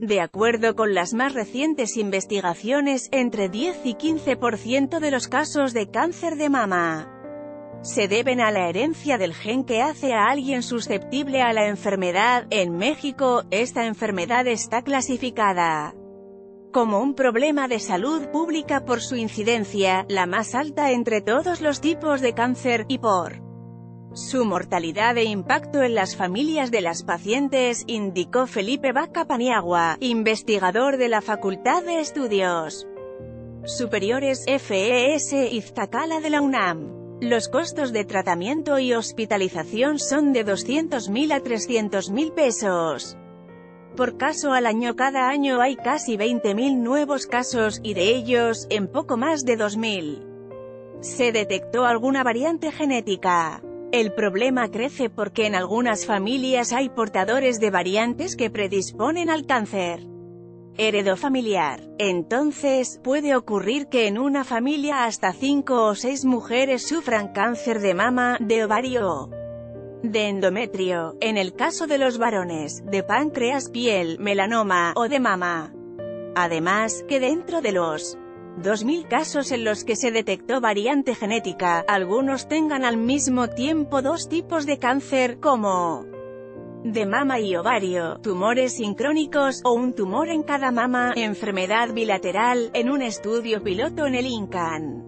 De acuerdo con las más recientes investigaciones, entre 10 y 15% de los casos de cáncer de mama se deben a la herencia del gen que hace a alguien susceptible a la enfermedad. En México, esta enfermedad está clasificada como un problema de salud pública por su incidencia, la más alta entre todos los tipos de cáncer, y por su mortalidad e impacto en las familias de las pacientes, indicó Felipe Vaca Paniagua, investigador de la Facultad de Estudios Superiores FES Iztacala de la UNAM. Los costos de tratamiento y hospitalización son de 200.000 a 300.000 pesos por caso al año. Cada año hay casi 20.000 nuevos casos, y de ellos, en poco más de 2.000, se detectó alguna variante genética. El problema crece porque en algunas familias hay portadores de variantes que predisponen al cáncer heredofamiliar. Entonces, puede ocurrir que en una familia hasta 5 o 6 mujeres sufran cáncer de mama, de ovario, de endometrio, en el caso de los varones, de páncreas, piel, melanoma, o de mama. Además, que dentro de los 2.000 casos en los que se detectó variante genética, algunos tengan al mismo tiempo dos tipos de cáncer, como de mama y ovario, tumores sincrónicos, o un tumor en cada mama, enfermedad bilateral, en un estudio piloto en el INCAN.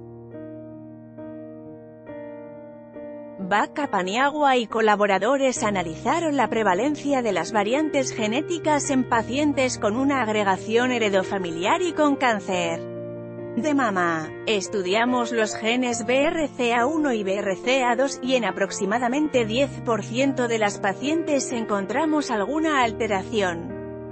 Vaca Paniagua y colaboradores analizaron la prevalencia de las variantes genéticas en pacientes con una agregación heredofamiliar y con cáncer de mama. Estudiamos los genes BRCA1 y BRCA2, y en aproximadamente 10% de las pacientes encontramos alguna alteración.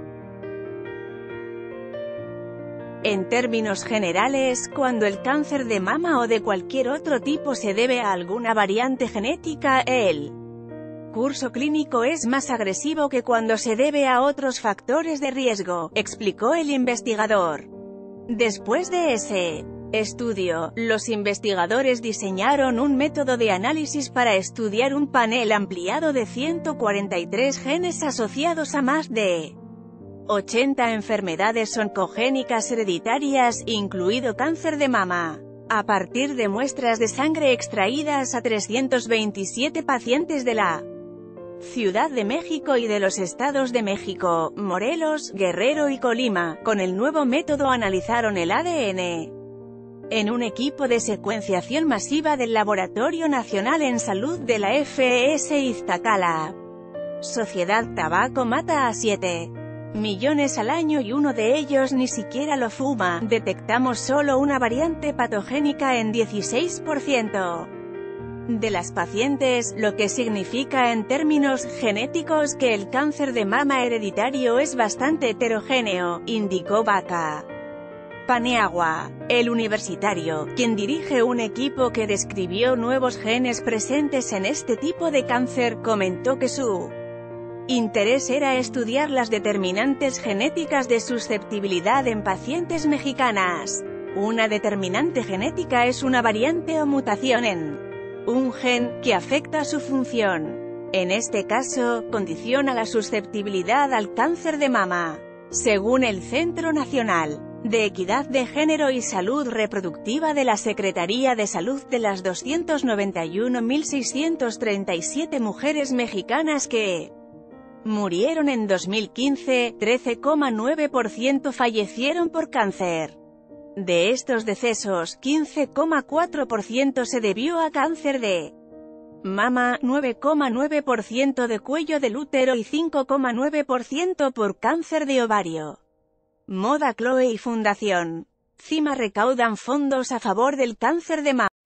En términos generales, cuando el cáncer de mama o de cualquier otro tipo se debe a alguna variante genética, el curso clínico es más agresivo que cuando se debe a otros factores de riesgo, explicó el investigador. Después de ese estudio, los investigadores diseñaron un método de análisis para estudiar un panel ampliado de 143 genes asociados a más de 80 enfermedades oncogénicas hereditarias, incluido cáncer de mama, a partir de muestras de sangre extraídas a 327 pacientes de la Ciudad de México y de los estados de México, Morelos, Guerrero y Colima. Con el nuevo método analizaron el ADN en un equipo de secuenciación masiva del Laboratorio Nacional en Salud de la FES Iztacala. Sociedad Tabaco mata a 7 millones al año y uno de ellos ni siquiera lo fuma. Detectamos solo una variante patogénica en 16% de las pacientes, lo que significa en términos genéticos que el cáncer de mama hereditario es bastante heterogéneo, indicó Vaca Paniagua. El universitario, quien dirige un equipo que describió nuevos genes presentes en este tipo de cáncer, comentó que su interés era estudiar las determinantes genéticas de susceptibilidad en pacientes mexicanas. Una determinante genética es una variante o mutación en un gen que afecta su función. En este caso, condiciona la susceptibilidad al cáncer de mama. Según el Centro Nacional de Equidad de Género y Salud Reproductiva de la Secretaría de Salud, de las 291.637 mujeres mexicanas que murieron en 2015, 13,9% fallecieron por cáncer. De estos decesos, 15,4% se debió a cáncer de mama, 9,9% de cuello del útero y 5,9% por cáncer de ovario. Moda Chloe y Fundación CIMA recaudan fondos a favor del cáncer de mama.